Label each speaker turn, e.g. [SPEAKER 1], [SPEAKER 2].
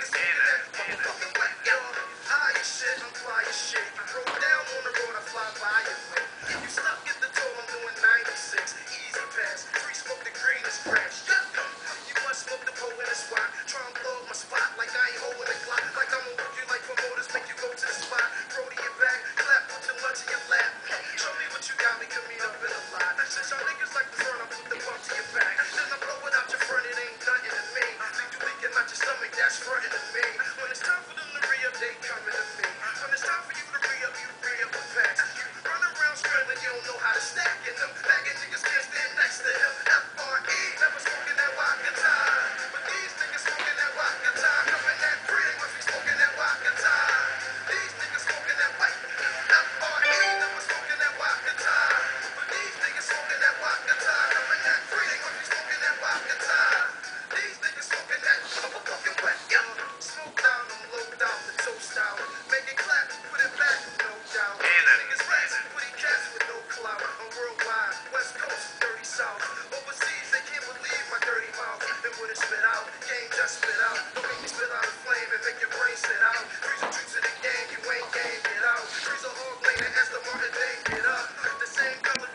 [SPEAKER 1] That's frontin' to me. When it's time for them to re-up, they coming to me. When it's time for